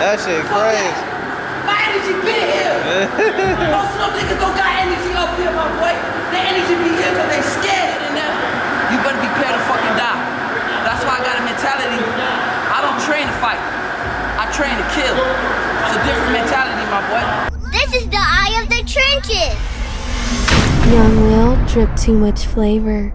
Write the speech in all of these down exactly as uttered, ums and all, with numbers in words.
That shit crazy. My energy been here. Most of them niggas don't got energy up here, my boy. Their energy be here because they scared in there. You better be prepared to fucking die. That's why I got a mentality. I don't train to fight. I train to kill. It's a different mentality, my boy. This is the eye of the trenches. Young Lil drip too much flavor.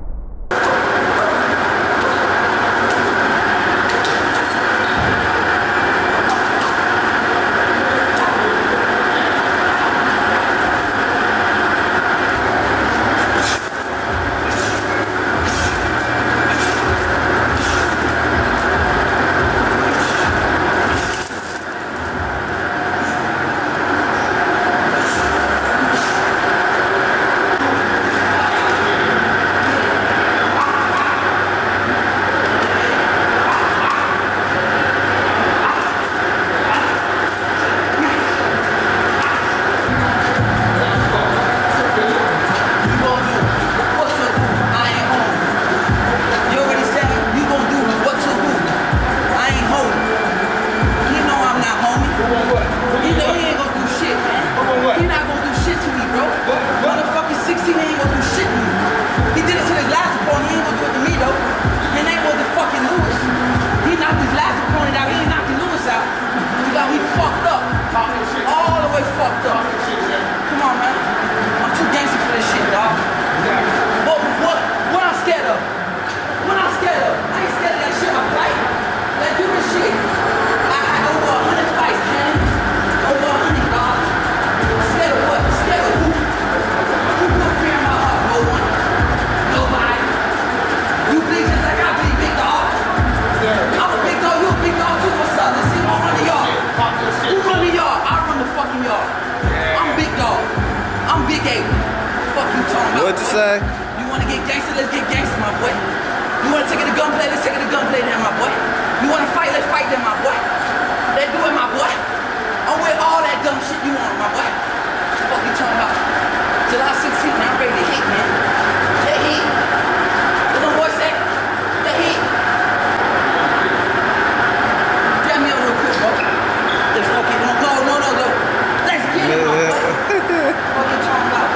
What'd you say? You wanna get gangster? Let's get gangster, my boy. You wanna take it to gunplay? Let's take it to gunplay then, my boy. You wanna fight? Let's fight then, my boy. Let's do it, my boy. I'm with all that dumb shit you want, my boy. What the fuck you talking about? July sixteenth, man, I'm ready to hit, man. That heat. What them boys say? That heat. Grab me up real quick, bro. Let's fucking no, no, no, no, no. Let's get it, my boy. What you talking about?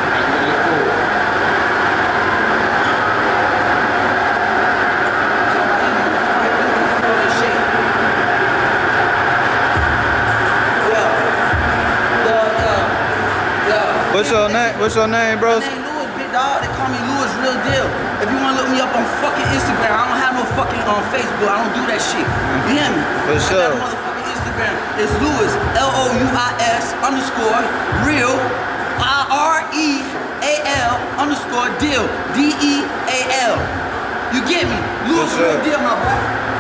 What's your name? What's your name, bro? My name Louis, big dog. They call me Louis, real deal. If you wanna look me up on fucking Instagram, I don't have no fucking on Facebook. I don't do that shit. You hear me? For sure. I got a motherfucking Instagram. It's Louis, L O U I S underscore real R E A L underscore deal D E A L. You get me? Louis, real deal, my boy.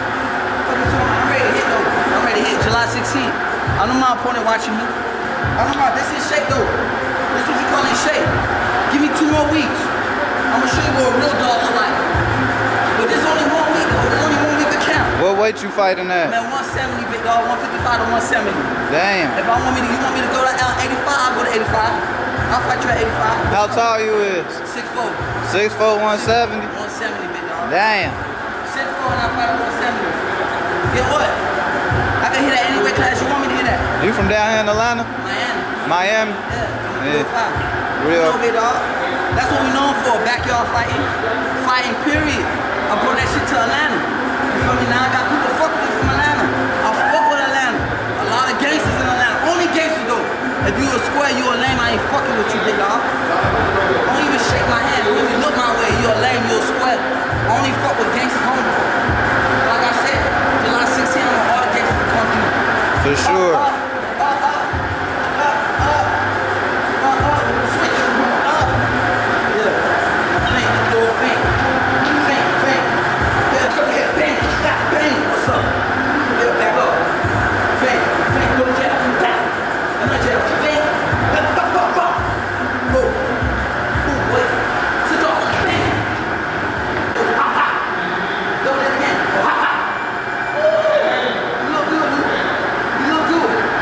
I'm ready to hit though. I'm ready to hit July sixteenth. I know my opponent watching me. I know my. This is shape though. This is what you call it shape. Give me two more weeks. I'm gonna show you what a real dog look like. But this only one week though. There's only one week to count. What weight you fighting at? Man, one seventy, big dog. one fifty-five to one seventy. Damn. If I want me to, you want me to go to eighty-five, I'll go to eighty-five. I'll fight you at eighty-five. How tall you is? six foot four. six foot, one seventy? one seventy, big dog. Damn. six foot four and I fight at one seventy. Get what? I can hit that any weight class you want me to hit that. You from down here in Atlanta? Miami. Miami? Yeah. Yeah. Real. Real. You know, big dog. That's what we known for, backyard fighting. Fighting, period. I brought that shit to Atlanta. You feel me? Now I got people fucking with from Atlanta. I fuck with Atlanta. A lot of gangsters in Atlanta. Only gangsters though. If you a square, you a lame, I ain't fucking with you, big dog. Don't even shake my hand. Don't even look my way. You a lame, you a square. I only fuck with gangsters home. Like I said, July sixteenth, I want all the gangsters to come through. For sure. Uh, uh, uh, uh, uh, uh, uh, uh, switch, uh. Yeah. Think, do a think. Think, think. Yeah, go ahead, bang. Got bang. What's up? Yeah, back up. Think, think, go jab, tap. I'm not jab. Think. Bop, bop, bop, bop. Go. Ooh, wait. Sit off. Bang. Go, ha, ha. Do that again. Go, ha, ha. You look good, dude. You look good.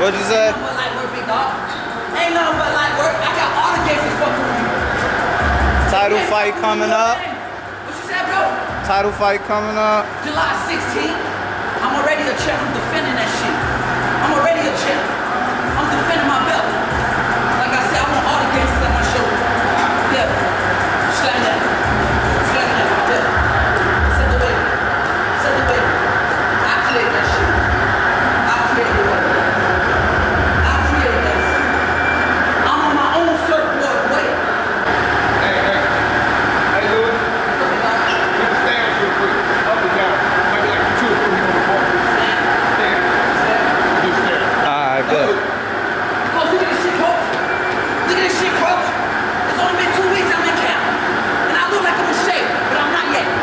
What'd you say? Ain't nothing but light work, big dog. Ain't nothing but light work. I got all the gangsters fucking with me. Title fight coming up. What you said, bro? Title fight coming up. July sixteenth. I'm already a champ. I'm defending that shit. I'm already a champ. I'm defending my belt. Like I said, I want all the gangsters on my shoulder. Yeah. Slap that. Slap that. Yeah. Set the way. Set the way. I cleared that shit. I cleared it. I cleared that shit. I'm on my own surfboard, boy. Hey, hey. Hey, Louis. Get the stands real quick. Up and down. Maybe like two or three on the board. Stand. Stand. Do stand. Alright, good. Coach, look at this shit, coach. Look at this shit, coach. It's only been two weeks I'm in camp. And I look like I'm in shape, but I'm not yet.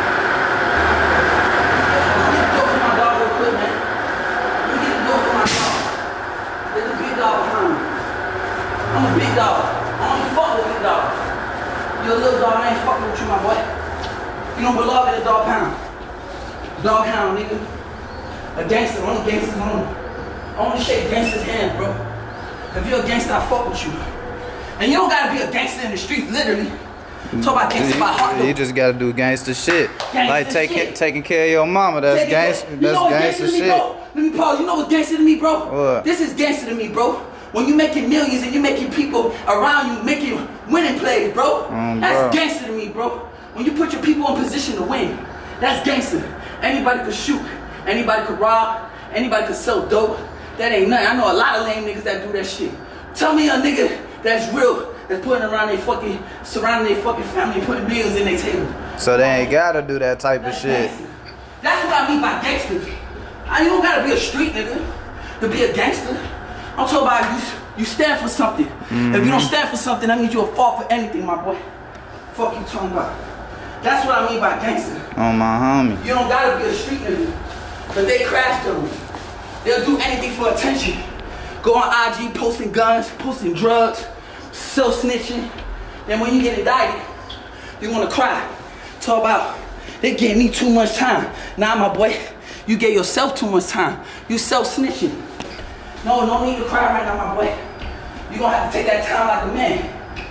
Let me get the door for my dog real quick, man. Let me get the door for my dog. There's a big dog behind me. I'm a big dog. I don't even fuck with big dogs. You're a little dog, I ain't fucking with you, my boy. You don't belong in a dog pound. Dog hound, nigga. A gangster, only gangsters only. I only shake gangsters' hands, bro. If you're a gangster, I fuck with you. And you don't gotta be a gangster in the streets, literally. Talk about gangster by heart, though. You just gotta do gangster shit. Gangster like taking shit. taking care of your mama. That's Take it, gangster. bro. You That's know what's gangster to me, shit. bro? Let me pause. You know what's gangster to me, bro? What? This is gangster to me, bro. When you making millions and you making people around you making winning plays, bro. Mm, that's bro. gangster to me, bro. When you put your people in position to win, that's gangster. Anybody could shoot. Anybody could rob. Anybody could sell dope. That ain't nothing. I know a lot of lame niggas that do that shit. Tell me a nigga that's real, that's putting around their fucking, surrounding their fucking family, putting bills in their table. So they ain't gotta do that type of That's shit. gangster. That's what I mean by gangsters. I, you don't gotta be a street nigga to be a gangster. I'm talking about you, you stand for something. Mm-hmm. If you don't stand for something, that means you'll fall for anything, my boy. Fuck you talking about. That's what I mean by gangster. On my homie. You don't gotta be a street nigga. But they crash them. They'll do anything for attention. Go on I G posting guns, posting drugs, self-snitching. Then when you get indicted, you wanna cry. Talk about, they gave me too much time. Nah, my boy, you gave yourself too much time. You self-snitching. No, no need to cry right now, my boy. You gonna have to take that time like a man.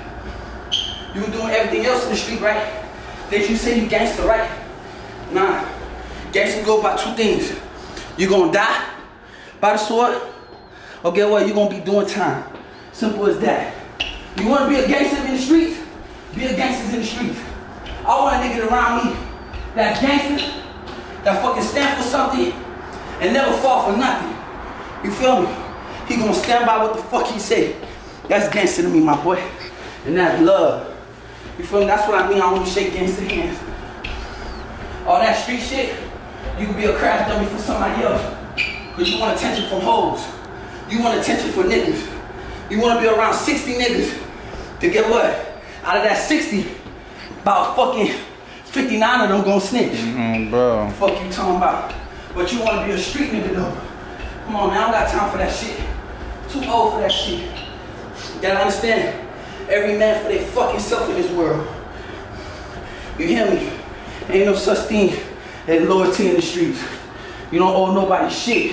You were doing everything else in the street, right? That you say you gangster, right? Nah, gangster go by two things. You gonna die by the sword, or get what? You gonna be doing time. Simple as that. You wanna be a gangster in the streets? Be a gangster in the streets. I want a nigga around me that's gangster, that fucking stand for something, and never fall for nothing. You feel me? He gonna stand by what the fuck he say. That's gangster to me, my boy. And that's love. You feel me? That's what I mean. I only shake gangster hands. All that street shit, you can be a crash dummy for somebody else. Cause you want attention from hoes. You want attention for niggas. You wanna be around sixty niggas to get what? Out of that sixty, about fucking fifty-nine of them gonna snitch. Mm, bro. Fuck you talking about? But you wanna be a street nigga though. Come on, man, I don't got time for that shit. Too old for that shit. You gotta understand, every man for their fucking self in this world. You hear me? Ain't no such thing as loyalty in the streets. You don't owe nobody shit.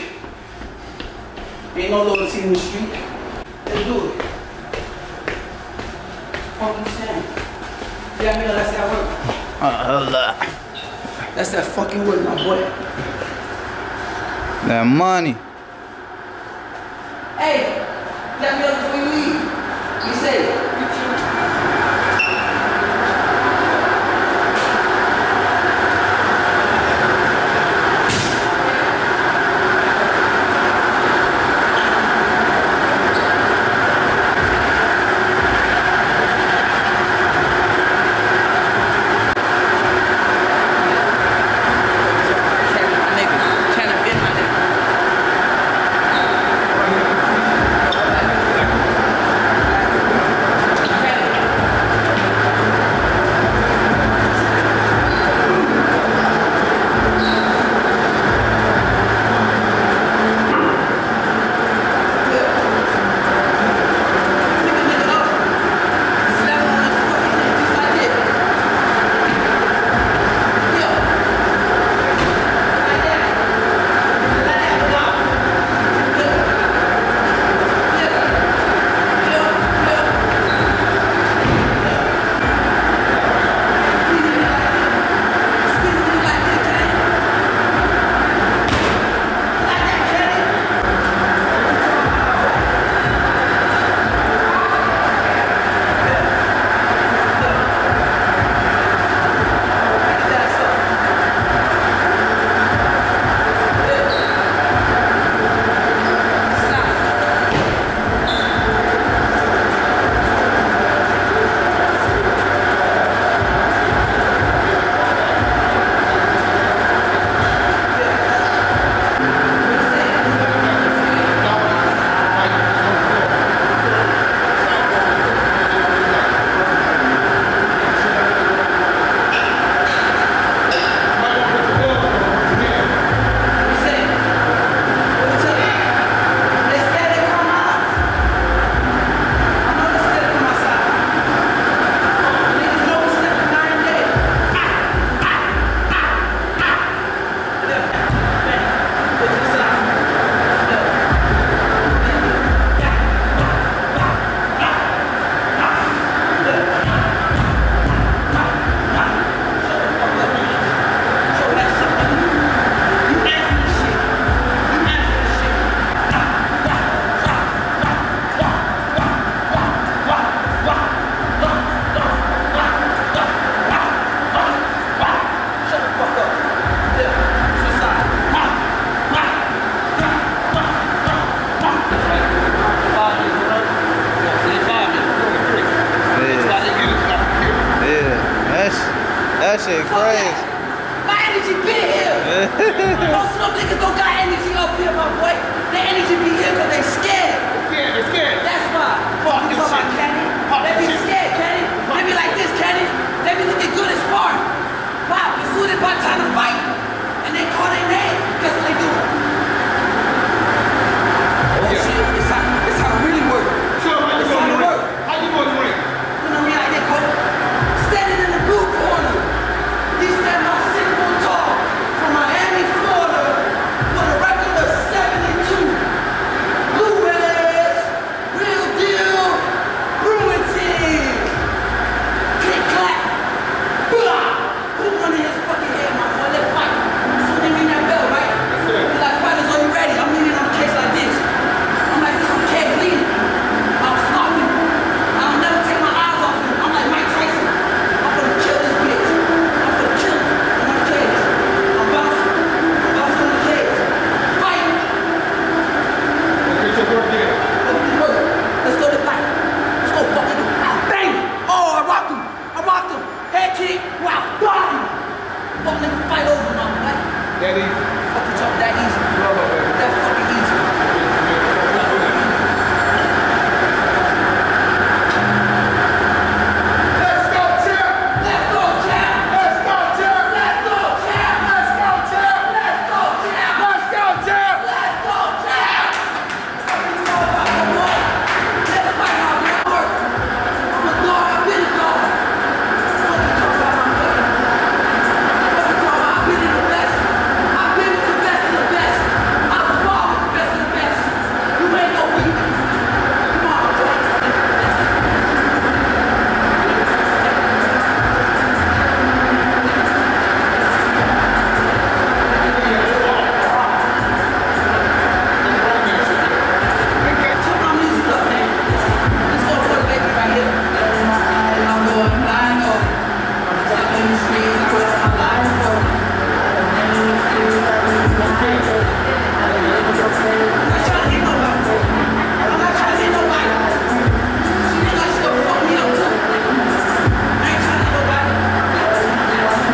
Ain't no loyalty in the street. Let's do it. Fuck you saying? Yeah, man, that's that work. Uh, hold up. That's that fucking work, my boy. That money. Hey, let me up before you leave. You say, energy been here. Most of them niggas don't got energy up here, my boy. Their energy be here because they scared. Scared, they're scared. That's why. Fuck You this talk about shit. Kenny. Fuck They be this shit. scared, Kenny. They be like this, Kenny. They be looking good at sparring. Wow, as soon as it's time to fight, and they call their name, guess what they do? Oh Yeah. shit, it's how, it's how it really works. So how you It's go how to it the ring? works. How you go to the ring? You know me like that, coach? Standing in the blue corner. He stand about six foot tall from Miami, Florida, with a record of seventy-two. Blue Reds, real deal, Brewington. Click clap. Blah! Put one in his fucking head, my boy. Let's fight. So they ring that bell, right? Be like, fighters, are you ready? I'm leaning on the case like this. I'm like this, I'm cage leaning. I'm stopping. I'll never take my eyes off him. I'm like Mike Tyson. I'm gonna kill this bitch. I'm gonna kill him. I'm on the cage. I'm bouncing. I'm bouncing on the cage. Fight. Okay, so work it. Let's do work. Let's go to fight. Let's go fucking bang. Oh, I rocked him. I rocked him. Head kick. Wow. Bang. Fuck nigga fight over my boy. That is. Fucking talk that easy. No, no, no. That's fucking easy. Let's go, champ! Let's go, champ. Let's go, champ! Let's go, champ. Let's go, champ! Let's go, champ. Let's go, champ! Let's go, champ. Fucking talk about my boy. Let's fight out there. Work. I'm a dog. I've been a dog. Fucking talk about my boy. Fucking talk about I've been in the best. I've been in the best of the best. I spar with the best of the best. You ain't no weak. Come on, boy. Turn my music up, man. Let's go for the baby right here. I'm going blind up. I'm stuck in the streets, I put up my life up. I'm not trying to hit nobody. I'm not trying to hit nobody. She think like she gonna fuck me up too. I ain't trying to hit nobody.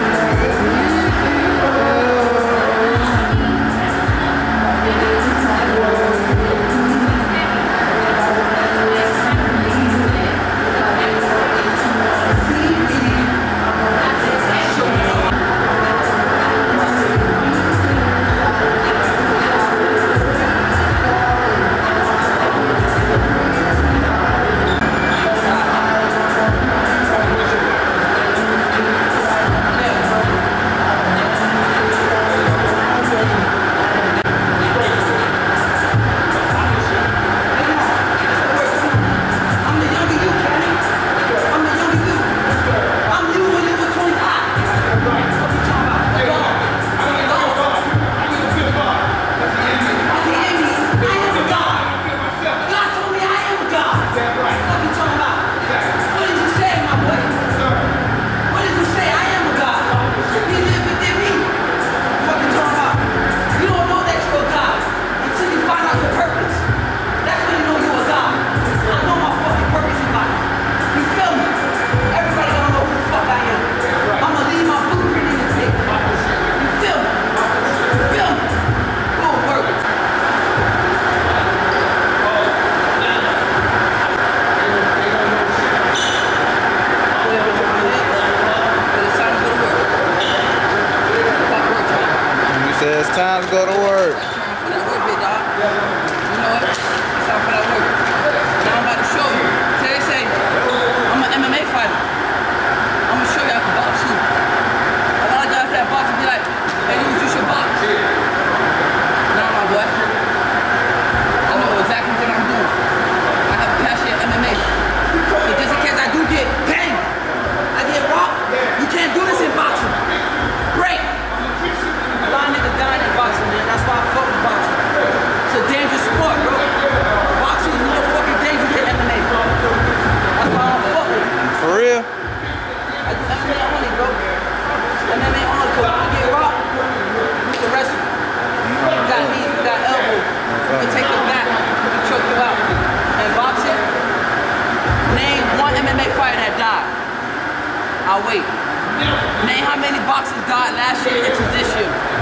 I'm the younger you, Kenny. I'm the younger you. I'm you when you were twenty-five. What you talking about? Hey, Dog. I don't know God. I need a good God. That's the enemy. That's the enemy. I am a God. I feel myself. God told me I am a God. That's right. What you talking about? What did you say, my boy? Sir. What did you say? I am a God. He lived within me. What you talking about? You don't know that you're a God until you find out your purpose. That's when you know you're a God. I know my fucking purpose in life. You feel me? Everybody gotta know who the fuck I am. I'ma leave my blueprint in this bitch. You feel me? You feel me? Boom, work. You said it's time to go to work. For that work, big dog. You know what? It's time for that work. Now I'm about to show you. So they say, I'm an M M A fighter. I'm gonna show you I can box too. A lot of guys that box will be like, hey, you should box. Nah, my boy. I know exactly what I'm doing. I have a passion in M M A. So just in case I do get bang, I get rocked, you can't do this in boxing. Break. A lot of niggas dying in boxing, man. That's why I fuck with boxing. It's a dangerous sport, bro. Boxing is more fucking dangerous than M M A, bro. That's why I don't fuck with it. For real? I do M M A only, bro. M M A only, cause you get rocked, you can wrestle. You got knees, you got elbows. You can take your back, you can choke you out. And boxing, name one M M A fighter that died. I'll wait. Name how many boxers died last year into this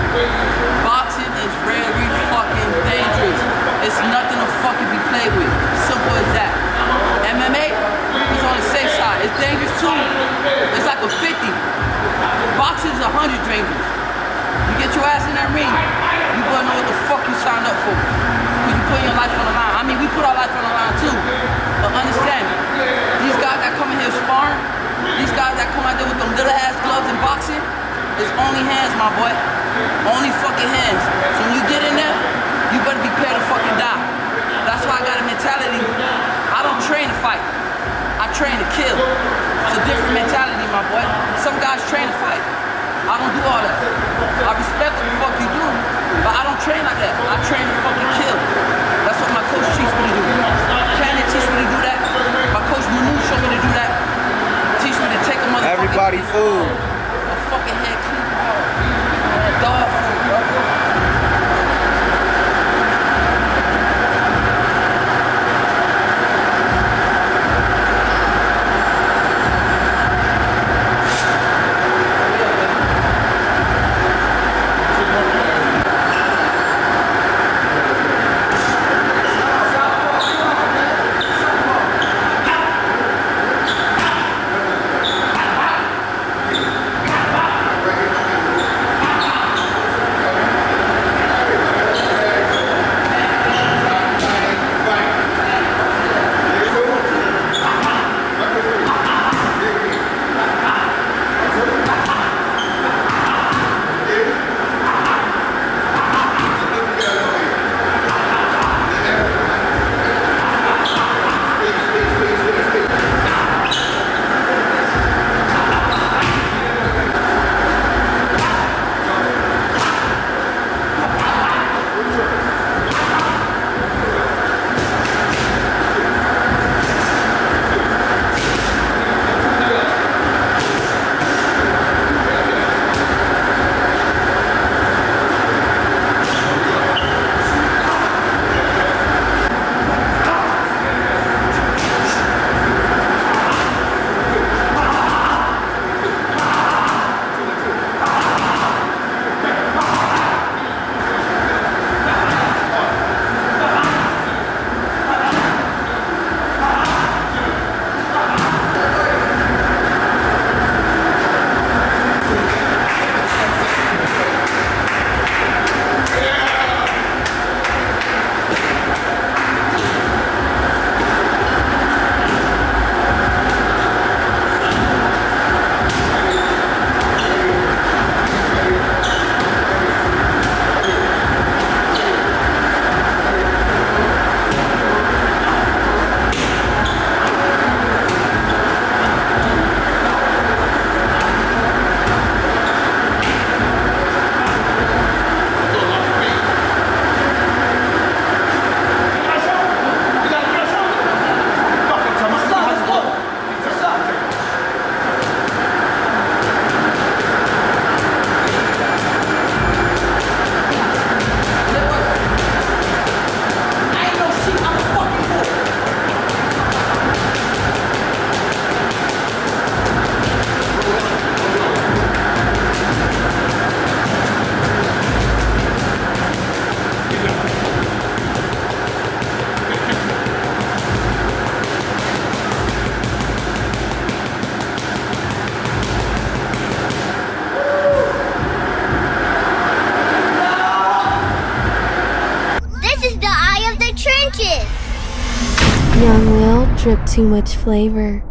Boxing is very fucking dangerous. It's nothing to fucking be played with. Simple as that. M M A is on the safe side. It's dangerous too. It's like a fifty. Boxing is a hundred dangerous. You get your ass in that ring, you better know what the fuck you signed up for. Cause you put your life on the line. I mean, we put our life on the line too. But understand, these guys that come in here sparring, these guys that come out there with them little ass gloves in boxing, it's only hands, my boy. Only fucking hands. So when you get in there, you better be prepared to fucking die. That's why I got a mentality. I don't train to fight. I train to kill. It's a different mentality, my boy. Some guys train to fight. I don't do all that. I respect what the fuck you do, but I don't train like that. I train to fucking kill. That's what my coach teaches me to do. Cannon teach me to do that. My coach Manu showed me to do that. Teach me to take a motherfucking... Everybody food. A fucking head clean. Dog food, bro. Young Will drip too much flavor.